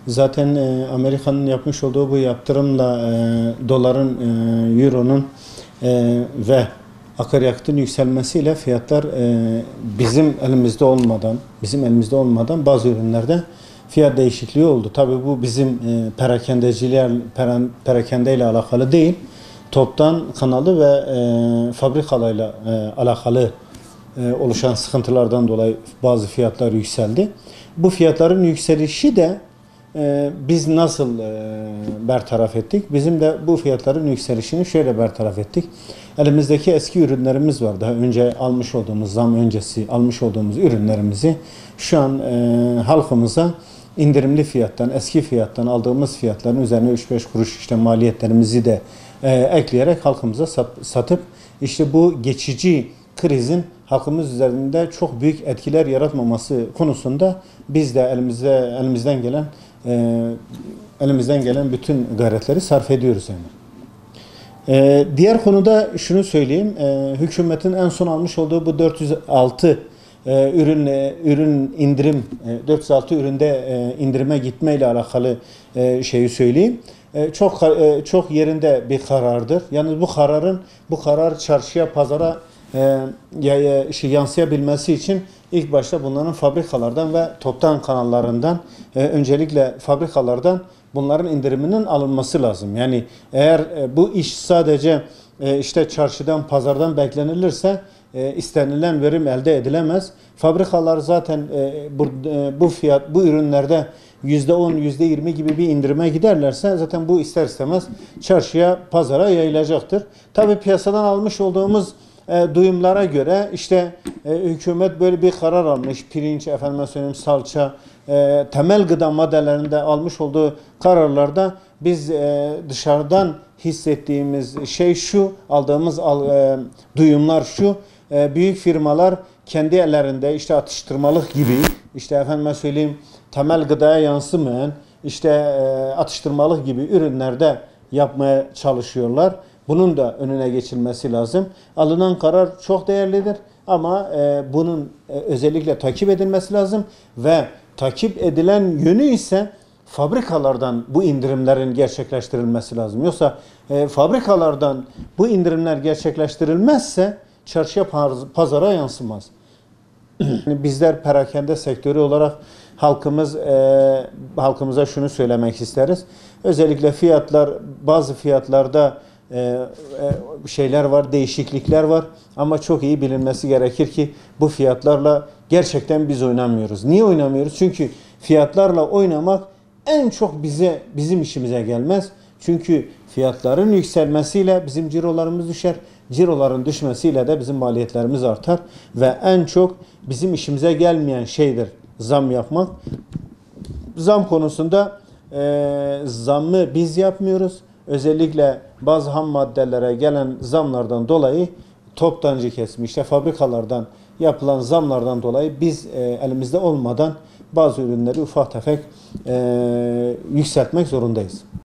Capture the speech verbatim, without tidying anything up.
Zaten e, Amerika'nın yapmış olduğu bu yaptırımla e, doların, e, euronun e, ve akaryakıtın yükselmesiyle fiyatlar e, bizim elimizde olmadan, bizim elimizde olmadan bazı ürünlerde fiyat değişikliği oldu. Tabii bu bizim e, perakendeciler, peren, perakende ile alakalı değil, toptan kanalı ve e, fabrikalarla e, alakalı e, oluşan sıkıntılardan dolayı bazı fiyatlar yükseldi. Bu fiyatların yükselişi de e, biz nasıl e, bertaraf ettik? Bizim de bu fiyatların yükselişini şöyle bertaraf ettik. Elimizdeki eski ürünlerimiz var. Daha önce almış olduğumuz, zam öncesi almış olduğumuz ürünlerimizi şu an e, halkımıza indirimli fiyattan, eski fiyattan aldığımız fiyatların üzerine üç beş kuruş işte maliyetlerimizi de e, ekleyerek halkımıza sat, satıp işte bu geçici krizin halkımız üzerinde çok büyük etkiler yaratmaması konusunda biz de elimizde elimizden gelen e, elimizden gelen bütün gayretleri sarf ediyoruz yani. E, diğer konuda şunu söyleyeyim. E, hükümetin en son almış olduğu bu dört yüz altı e, ürün e, ürün indirim e, dört yüz altı üründe e, indirime gitme ile alakalı e, şeyi söyleyeyim. E, çok e, çok yerinde bir karardır. Yalnız bu kararın bu karar çarşıya, pazara e, şey, yansıyabilmesi için ilk başta bunların fabrikalardan ve toptan kanallarından e, öncelikle fabrikalardan bunların indiriminin alınması lazım. Yani eğer e, bu iş sadece e, işte çarşıdan, pazardan beklenilirse e, istenilen verim elde edilemez. Fabrikalar zaten e, bu, e, bu fiyat, bu ürünlerde yüzde on, yüzde yirmi gibi bir indirime giderlerse zaten bu ister istemez çarşıya, pazara yayılacaktır. Tabii piyasadan almış olduğumuz E, duyumlara göre işte e, hükümet böyle bir karar almış. Pirinç, efendime söyleyeyim salça, e, temel gıda maddelerinde almış olduğu kararlarda biz e, dışarıdan hissettiğimiz şey şu, aldığımız al, e, duyumlar şu, e, büyük firmalar kendi ellerinde işte atıştırmalık gibi, işte efendime söyleyeyim temel gıdaya yansımayan işte e, atıştırmalık gibi ürünlerde yapmaya çalışıyorlar. Bunun da önüne geçilmesi lazım. Alınan karar çok değerlidir ama e, bunun e, özellikle takip edilmesi lazım ve takip edilen yönü ise fabrikalardan bu indirimlerin gerçekleştirilmesi lazım. Yoksa e, fabrikalardan bu indirimler gerçekleştirilmezse çarşıya, pazara yansımaz. Bizler perakende sektörü olarak halkımız e, halkımıza şunu söylemek isteriz. Özellikle fiyatlar, bazı fiyatlarda e, e, şeyler var, değişiklikler var ama çok iyi bilinmesi gerekir ki bu fiyatlarla gerçekten biz oynamıyoruz. Niye oynamıyoruz? Çünkü fiyatlarla oynamak en çok bize bizim işimize gelmez. Çünkü fiyatların yükselmesiyle bizim cirolarımız düşer. Ciroların düşmesiyle de bizim maliyetlerimiz artar ve en çok bizim işimize gelmeyen şeydir zam yapmak. Zam konusunda e, zammı biz yapmıyoruz. Özellikle bazı ham maddelere gelen zamlardan dolayı toptancı kesim, işte fabrikalardan yapılan zamlardan dolayı biz e, elimizde olmadan bazı ürünleri ufak tefek e, yükseltmek zorundayız.